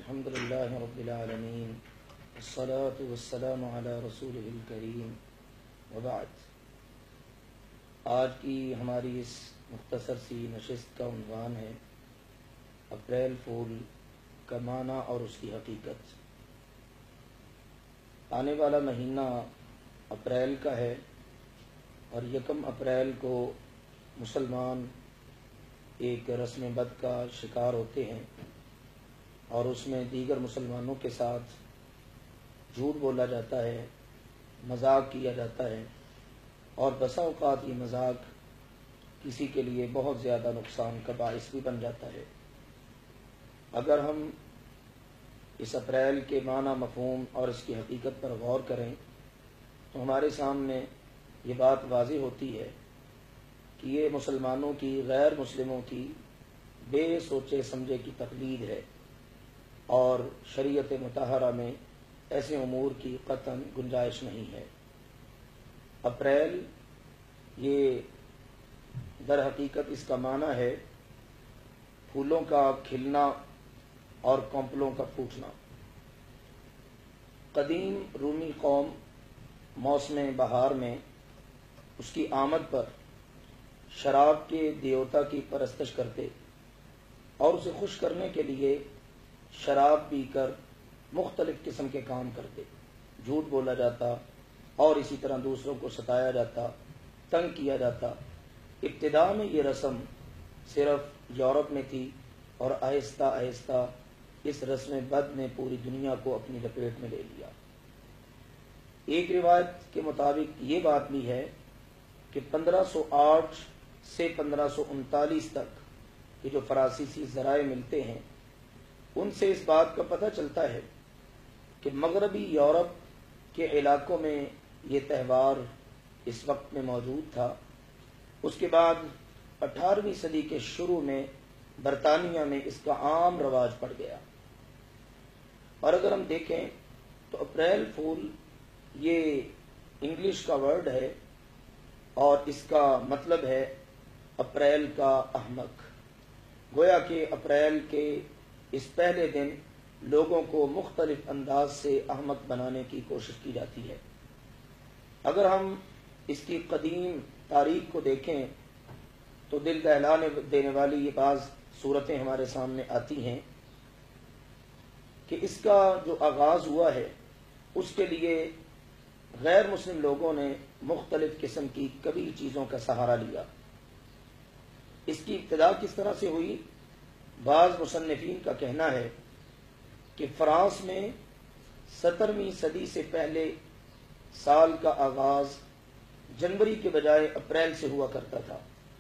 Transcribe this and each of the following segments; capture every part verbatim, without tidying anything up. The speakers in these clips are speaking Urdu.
الحمد للہ رب العالمین والصلاة والسلام علی رسولہ الکریم وبعد۔ آج کی ہماری اس مختصر سی نشست کا عنوان ہے اپریل فول کا معنی اور اس کی حقیقت۔ آنے والا مہینہ اپریل کا ہے اور یکم اپریل کو مسلمان ایک رسم بد کا شکار ہوتے ہیں اور اس میں دیگر مسلمانوں کے ساتھ جھوٹ بولا جاتا ہے، مذاق کیا جاتا ہے، اور بسا اوقات یہ مذاق کسی کے لیے بہت زیادہ نقصان کا باعث بھی بن جاتا ہے۔ اگر ہم اس اپریل کے معنی، مفہوم اور اس کی حقیقت پر غور کریں تو ہمارے سامنے یہ بات واضح ہوتی ہے کہ یہ مسلمانوں کی غیر مسلموں کی بے سوچے سمجھے کی تقلید ہے اور شریعت مطہرہ میں ایسے امور کی قطعاً گنجائش نہیں ہے۔ اپریل یہ در حقیقت اس کا معنی ہے پھولوں کا کھلنا اور کونپلوں کا پھوٹنا۔ قدیم رومی قوم موسم بہار میں اس کی آمد پر شراب کے دیوتا کی پرستش کرتے اور اسے خوش کرنے کے لیے شراب پی کر مختلف قسم کے کام کرتے، جھوٹ بولا جاتا اور اسی طرح دوسروں کو ستایا جاتا، تنگ کیا جاتا۔ ابتدا میں یہ رسم صرف یورپ میں تھی اور آہستہ آہستہ اس رسم بد نے پوری دنیا کو اپنی لپیٹ میں لے لیا۔ ایک روایت کے مطابق یہ بات بھی ہے کہ پندرہ سو آٹھ سے پندرہ سو انتالیس تک یہ جو فرانسیسی ذرائع ملتے ہیں ان سے اس بات کا پتہ چلتا ہے کہ مغربی یورپ کے علاقوں میں یہ تہوار اس وقت میں موجود تھا۔ اس کے بعد اٹھارہویں صدی کے شروع میں برطانیہ میں اس کا عام رواج پڑ گیا۔ اور اگر ہم دیکھیں تو اپریل فول یہ انگلش کا ورڈ ہے اور اس کا مطلب ہے اپریل کا احمق۔ گویا کہ اپریل کے اس پہلے دن لوگوں کو مختلف انداز سے احمق بنانے کی کوشش کی جاتی ہے۔ اگر ہم اس کی قدیم تاریخ کو دیکھیں تو دل دہلانے دینے والی یہ بعض صورتیں ہمارے سامنے آتی ہیں کہ اس کا جو آغاز ہوا ہے اس کے لیے غیر مسلم لوگوں نے مختلف قسم کی کبھی چیزوں کا سہارا لیا۔ اس کی ابتدا کس طرح سے ہوئی؟ بعض مصنفین کا کہنا ہے کہ فرانس میں سترہویں صدی سے پہلے سال کا آغاز جنوری کے بجائے اپریل سے ہوا کرتا تھا۔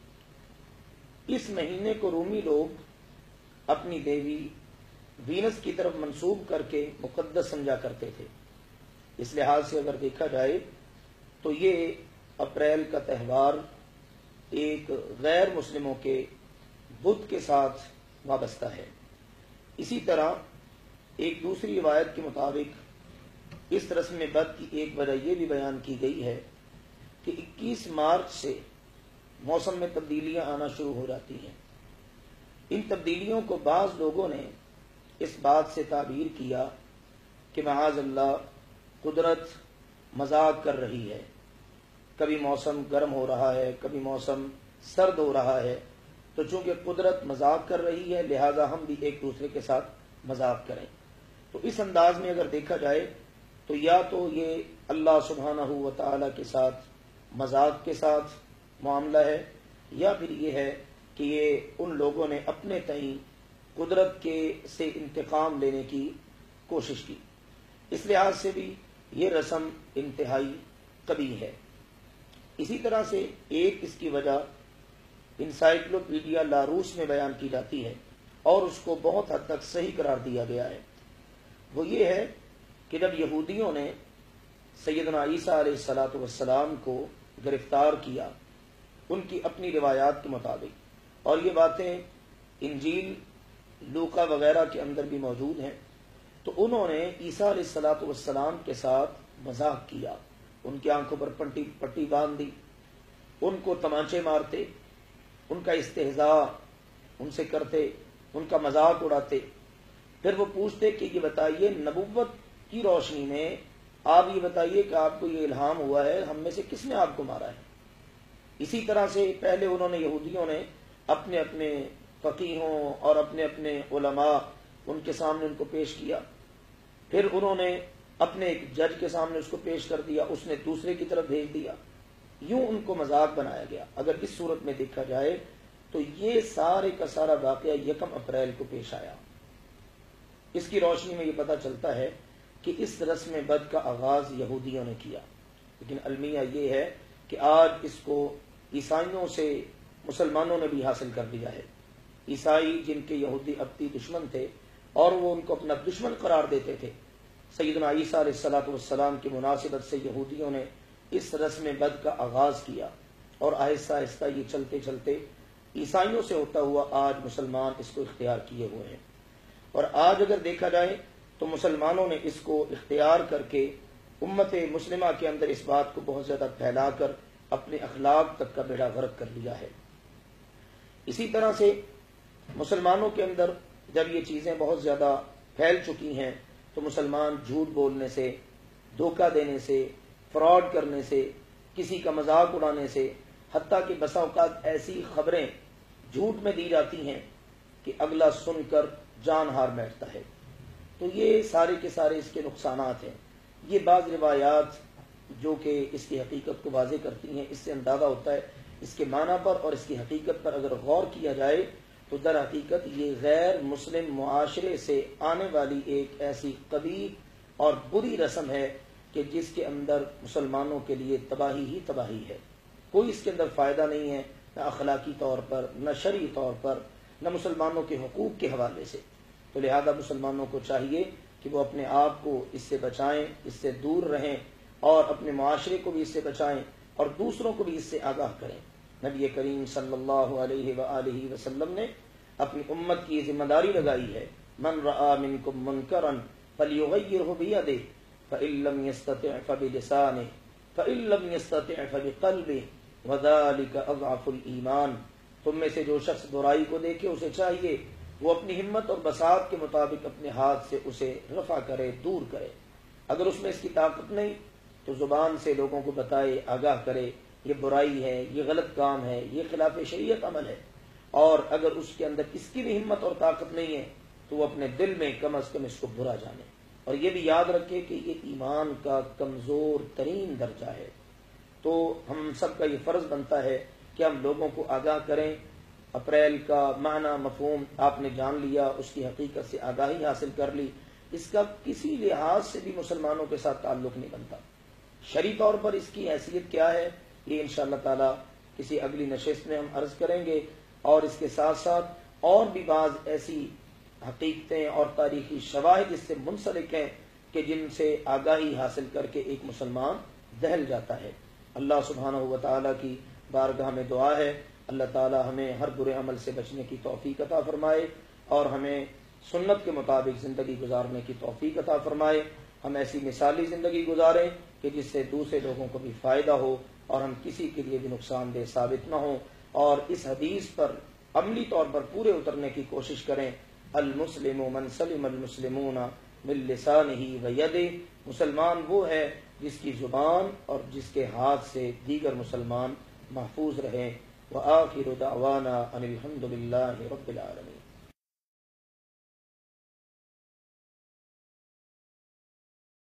اس مہینے کو رومی لوگ اپنی دیوی وینس کی طرف منسوب کر کے مقدس سمجھا کرتے تھے۔ اس لحاظ سے اگر دیکھا جائے تو یہ اپریل کا تہوار ایک غیر مسلموں کے بدھ کے ساتھ وابستہ ہے۔ اسی طرح ایک دوسری روایت کے مطابق اس رسم بد کی ایک وجہ یہ بھی بیان کی گئی ہے کہ اکیس مارچ سے موسم میں تبدیلیاں آنا شروع ہو جاتی ہیں۔ ان تبدیلیوں کو بعض لوگوں نے اس بات سے تعبیر کیا کہ معاذ اللہ قدرت مذاق کر رہی ہے، کبھی موسم گرم ہو رہا ہے، کبھی موسم سرد ہو رہا ہے، تو چونکہ قدرت مذاق کر رہی ہے لہذا ہم بھی ایک دوسرے کے ساتھ مذاق کریں۔ تو اس انداز میں اگر دیکھا جائے تو یا تو یہ اللہ سبحانہ و تعالی کے ساتھ مذاق کے ساتھ معاملہ ہے، یا پھر یہ ہے کہ یہ ان لوگوں نے اپنے تئیں قدرت کے سے انتقام لینے کی کوشش کی۔ اس لحاظ سے بھی یہ رسم انتہائی قبیح ہے۔ اسی طرح سے ایک اس کی وجہ انسائکلوپیڈیا لاروس میں بیان کی جاتی ہے اور اس کو بہت حد تک صحیح قرار دیا گیا ہے۔ وہ یہ ہے کہ جب یہودیوں نے سیدنا عیسیٰ علیہ الصلاۃ والسلام کو گرفتار کیا ان کی اپنی روایات کے مطابق، اور یہ باتیں انجیل، لوقا وغیرہ کے اندر بھی موجود ہیں، تو انہوں نے عیسیٰ علیہ الصلاۃ والسلام کے ساتھ مذاق کیا، ان کی آنکھوں پر پٹی پٹی باندھ دی، ان کو تمانچے مارتے، ان کا استہزاء ان سے کرتے، ان کا مذاق اڑاتے۔ پھر وہ پوچھتے کہ یہ بتائیے نبوت کی روشنی میں آپ یہ بتائیے کہ آپ کو یہ الہام ہوا ہے، ہم میں سے کس نے آپ کو مارا ہے؟ اسی طرح سے پہلے انہوں نے یہودیوں نے اپنے اپنے فقیہوں اور اپنے اپنے علماء ان کے سامنے ان کو پیش کیا، پھر انہوں نے اپنے ایک جج کے سامنے اس کو پیش کر دیا، اس نے دوسرے کی طرف بھیج دیا، یوں ان کو مذاق بنایا گیا۔ اگر اس صورت میں دیکھا جائے تو یہ سارے کا سارا واقعہ یکم اپریل کو پیش آیا۔ اس کی روشنی میں یہ پتہ چلتا ہے کہ اس رسم بد کا آغاز یہودیوں نے کیا، لیکن المیہ یہ ہے کہ آج اس کو عیسائیوں سے مسلمانوں نے بھی حاصل کر لیا ہے۔ عیسائی جن کے یہودی ابتی دشمن تھے اور وہ ان کو اپنا دشمن قرار دیتے تھے، سیدنا عیسیٰ علیہ الصلوۃ والسلام کی مناسبت سے یہودیوں نے اس رسم بد کا آغاز کیا، اور آہستہ آہستہ یہ چلتے چلتے عیسائیوں سے ہوتا ہوا آج مسلمان اس کو اختیار کیے ہوئے ہیں۔ اور آج اگر دیکھا جائے تو مسلمانوں نے اس کو اختیار کر کے امت مسلمہ کے اندر اس بات کو بہت زیادہ پھیلا کر اپنے اخلاق تک کا بیڑا غرق کر لیا ہے۔ اسی طرح سے مسلمانوں کے اندر جب یہ چیزیں بہت زیادہ پھیل چکی ہیں تو مسلمان جھوٹ بولنے سے، دھوکہ دینے سے، فراڈ کرنے سے، کسی کا مذاق اڑانے سے، حتیٰ کہ بسا اوقات ایسی خبریں جھوٹ میں دی جاتی ہیں کہ اگلا سن کر جان ہار بیٹھتا ہے۔ تو یہ سارے کے سارے اس کے نقصانات ہیں۔ یہ بعض روایات جو کہ اس کی حقیقت کو واضح کرتی ہیں، اس سے اندازہ ہوتا ہے اس کے معنی پر اور اس کی حقیقت پر اگر غور کیا جائے تو در حقیقت یہ غیر مسلم معاشرے سے آنے والی ایک ایسی قبیح اور بری رسم ہے کہ جس کے اندر مسلمانوں کے لیے تباہی ہی تباہی ہے۔ کوئی اس کے اندر فائدہ نہیں ہے، نہ اخلاقی طور پر، نہ شرعی طور پر، نہ مسلمانوں کے حقوق کے حوالے سے۔ تو لہذا مسلمانوں کو چاہیے کہ وہ اپنے آپ کو اس سے بچائیں، اس سے دور رہیں، اور اپنے معاشرے کو بھی اس سے بچائیں اور دوسروں کو بھی اس سے آگاہ کریں۔ نبی کریم صلی اللہ علیہ وآلہ وسلم نے اپنی امت کی ذمہ داری لگائی ہے، من رأى منکم منکرا فلیغیرہ بیدہ فإن لم یستطع فبلسانہ فإن لم یستطع فبقلبہ وذلک اضعف الایمان۔ تم میں سے جو شخص برائی کو دیکھے اسے چاہیے وہ اپنی ہمت اور بساط کے مطابق اپنے ہاتھ سے اسے رفع کرے، دور کرے۔ اگر اس میں اس کی طاقت نہیں تو زبان سے لوگوں کو بتائے، آگاہ کرے، یہ برائی ہے، یہ غلط کام ہے، یہ خلاف شریعت عمل ہے۔ اور اگر اس کے اندر اس کی بھی ہمت اور طاقت نہیں ہے تو وہ اپنے دل میں کم از کم اس کو برا جانے، اور یہ بھی یاد رکھے کہ یہ ایمان کا کمزور ترین درجہ ہے۔ تو ہم سب کا یہ فرض بنتا ہے کہ ہم لوگوں کو آگاہ کریں۔ اپریل کا معنی مفہوم آپ نے جان لیا، اس کی حقیقت سے آگاہی حاصل کر لی، اس کا کسی لحاظ سے بھی مسلمانوں کے ساتھ تعلق نہیں بنتا۔ شرعی طور پر اس کی حیثیت کیا ہے یہ انشاءاللہ تعالی کسی اگلی نشست میں ہم عرض کریں گے، اور اس کے ساتھ ساتھ اور بھی بعض ایسی حقیقتیں اور تاریخی شواہد اس سے منسلک ہیں کہ جن سے آگاہی حاصل کر کے ایک مسلمان دہل جاتا ہے۔ اللہ سبحانہ و تعالیٰ کی بارگاہ میں دعا ہے اللہ تعالی ہمیں ہر برے عمل سے بچنے کی توفیق عطا فرمائے اور ہمیں سنت کے مطابق زندگی گزارنے کی توفیق عطا فرمائے۔ ہم ایسی مثالی زندگی گزاریں کہ جس سے دوسرے لوگوں کو بھی فائدہ ہو اور ہم کسی کے لیے بھی نقصان دہ ثابت نہ ہوں، اور اس حدیث پر عملی طور پر پورے اترنے کی کوشش کریں۔ المسلم من سلم المسلمون من لسانہ ویدہ، مسلمان وہ ہے جس کی زبان اور جس کے ہاتھ سے دیگر مسلمان محفوظ رہیں۔ وآخر دعوانا ان الحمد للہ رب العالمین۔